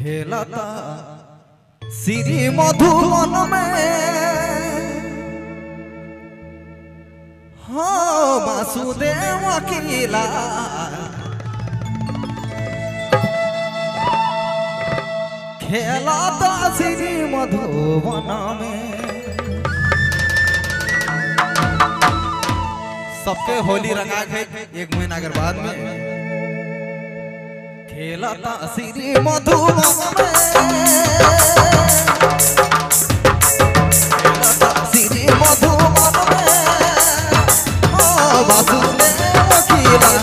खेलता श्री मधुबन में हाँ वासुदेव अकेला खेलता श्री मधुबन में। सबके होली रंगा के 1 महीना के बाद में खेलता श्री मधुबन में खेलता श्री मधुबन में वासुदेव अकेला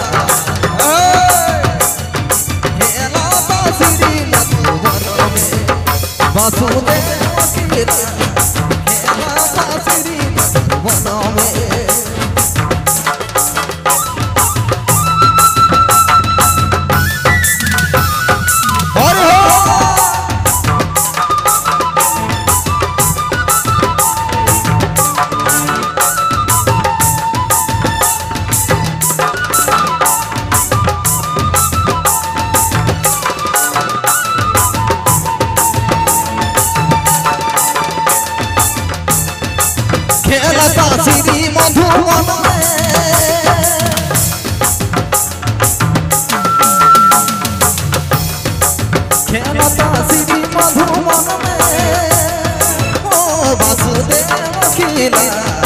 खेलता श्री मधुबन में वासुदेव अकेला खेलता श्री मधुबन में। श्री मधुबन में खेलता श्री मधुबन में वासुदेव अकेला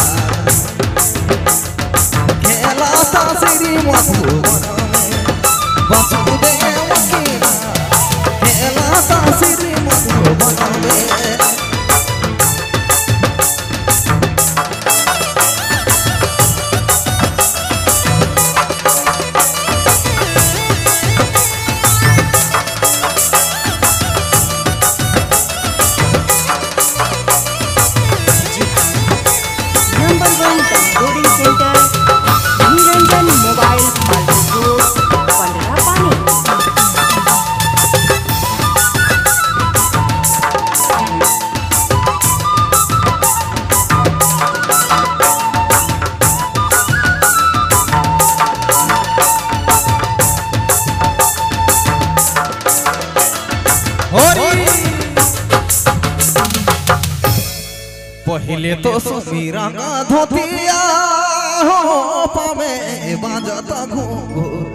खेलता श्री मधुबन में वासुदेव अकेला खेलता श्री मधुबन में। निरंजन मोबाइल पहले तो सुमीरा का धोतिया हो पावे बाजता घूंघूर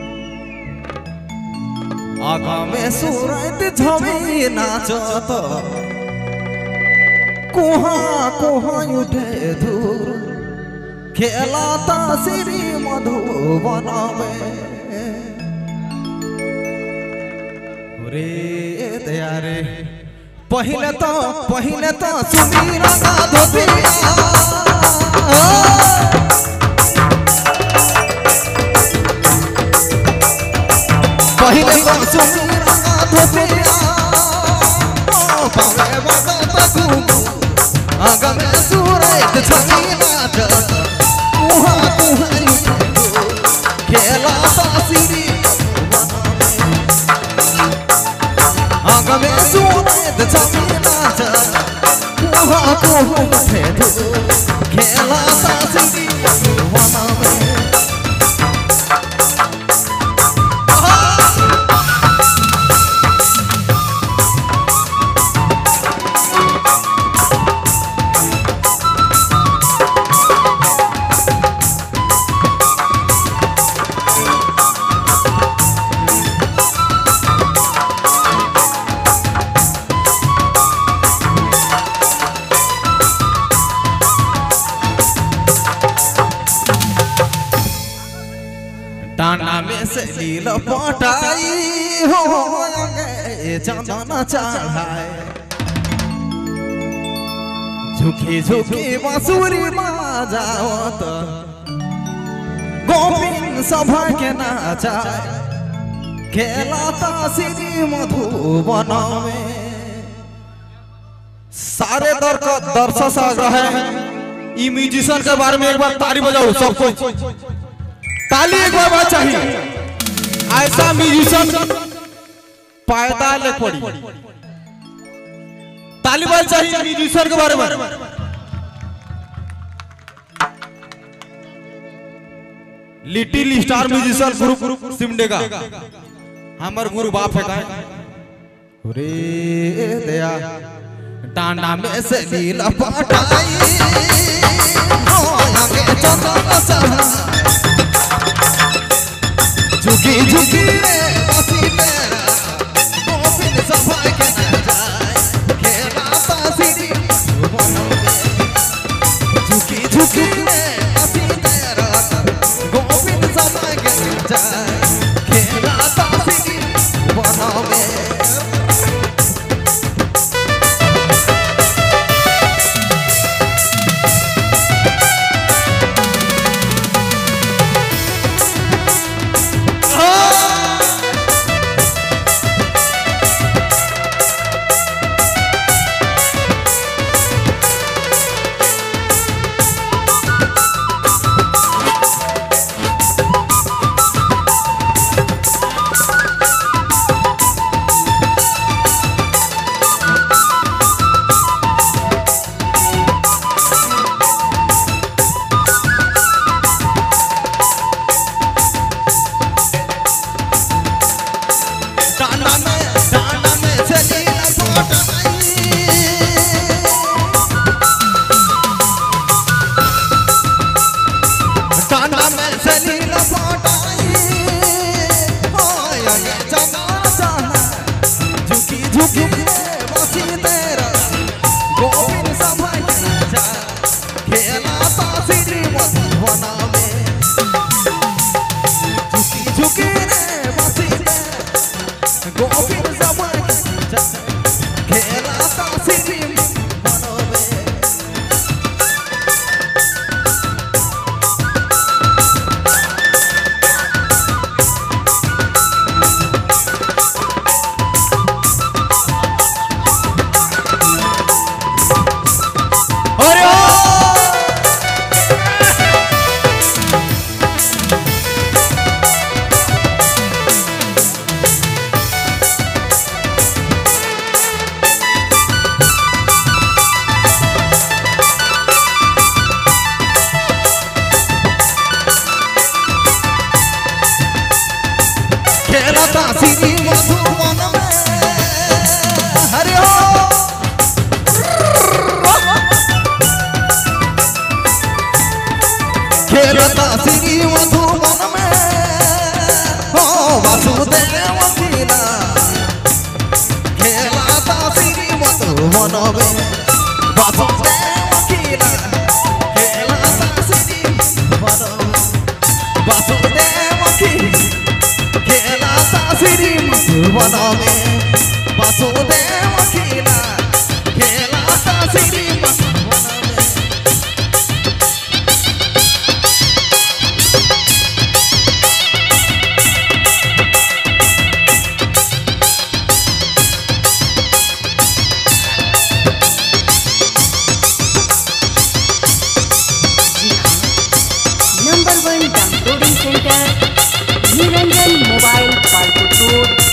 आगा में सूरत झमी नाचत कुहा कुहा उठे धूर खेलता श्री मधुबन में। रे दया रे पहले तो सुमीरा का धोतिया पहले तो सुमीरा का धोतिया पावे बाबा घूमू आगा में सूरत झमी नाचत कुहा कुहा खेलता श्री आगा में सूरत झमी नाचत कुहा कुहा खेलता श्री मधुबन में। टाना में से लील पटाई हो चंदन चढ़ाए झुकी झुकी बांसुरी बजावत गोविंद सभा के नाचाए खेलता श्री मधुबन में। सारे दर्शक रहे ई म्यूजिशियन के बारे में एक बार ताली बजाओ सबको ताली एक बार चाहिए। ऐसा म्यूजिशियन पैदा ले पड़ी ताली बार चाहिए म्यूजिशियन के बारे में। Little star musician group Simdega हमार गुरु बाप है का रे दया डांडा में से लीला पटाई आगे चंदा सा झुकी झुकी रे बसी तेरा गोपिन सफाई के न जाए खेला तासीरी झुकी झुकी रे बसी तेरा गोपिन सफाई के न जाए खेला तासीरी बनावे number 1 downloading centre Niranjan mobile Palkot road